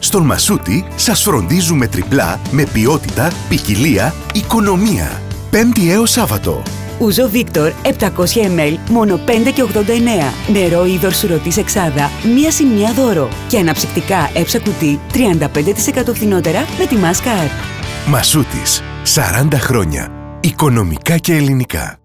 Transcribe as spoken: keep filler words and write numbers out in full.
Στον Μασούτη σας φροντίζουμε τριπλά με ποιότητα, ποικιλία, οικονομία. Πέμπτη έως Σάββατο. Ούζο Βίκτορ επτακόσια μιλιλίτρα μόνο πέντε και ογδόντα εννέα. Νερό είδωρ σουρωτής εξάδα μία συν μία δώρο. Και αναψυκτικά έψα κουτί τριάντα πέντε τοις εκατό φθηνότερα με τη Μάσκα App. Μασούτης. σαράντα χρόνια. Οικονομικά και ελληνικά.